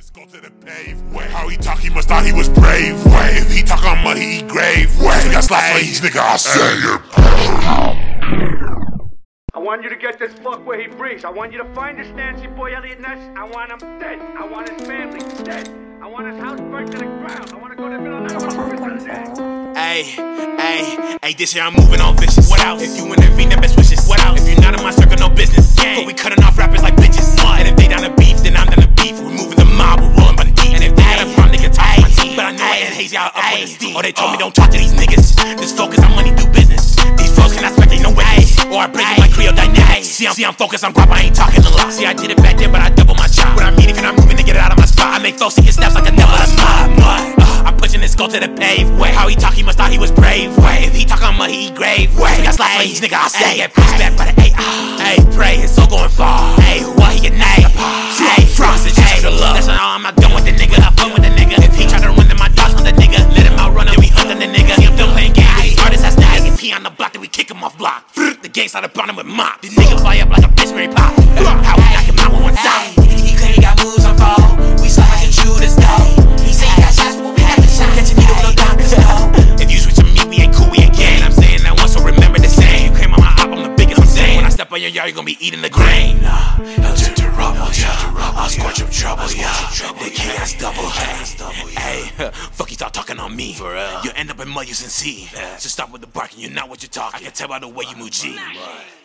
his skull to the pave. Way how he talk, he must thought he was brave. Way if he talk on mud, he eat grave. Way he got slapped for each nigga, I say it. I want you to get this fuck where he breathes. I want you to find this Nancy boy Elliot Ness. I want him dead. I want his family dead. I want his house burnt to the ground. I want to go to the middle of the night. Hey, this year I'm moving on vicious. What else? If you intervene, then best wishes. What else? If you're not in my circle, no business. But we cutting off rappers like bitches. And if they down to beef, then I'm down to beef. We're moving the mob, we're rolling by the deep. And if they got a problem, they can talk to my team. But I know I ain't hazy out up with the steam. Or they told me don't talk to these niggas. Just focus on money, do business. These folks cannot spectate no witness. Or I break in my Creole dynamics. See, I'm focused on guap, I ain't talking a lot. See, I did it back then, but I double my job. What I mean, if you're not moving to get it out of my spot, I make folks take his steps like a devil. That's mud. I'm pushing his skull to the pave. Way how he talk, he must thought he was brave. Way if he talk on mud, he eat grave. Way he got slapped for each nigga, I say get pushed back by the hey, pray his soul going far. Hey, why he get named? Hey, frost is just for love. That's all, I'm not done with the nigga. I fuck with the nigga. If he try to run, then my dogs on the nigga. Let him outrun him, we hunt the nigga. See, I'm done playing games. Artists that's nice. If he on the block, then we kick him off block. The gang started bonding with mop. These niggas fly up like a bitch Mary Pop. How we knock him out with one side. He claim he got moves on fall. We saw like a Judas though. He say he got shots, but we got the shot. Catch a needle, no doctors know. If you switch to me, we ain't cool, we ain't gang. I'm saying that once, so remember the same. You came on my op, I'm the biggest, I'm saying. When I step on your yard, you gon' be eating the grain. He'll turn to rubble, yeah. I'll scorch him trouble, yeah. DKoolPharaoh. Hey, fuck you start talking on me. For real. You end up in mud, you sincere. So stop with the barking, you're not what you talk. I can tell by the way you move G.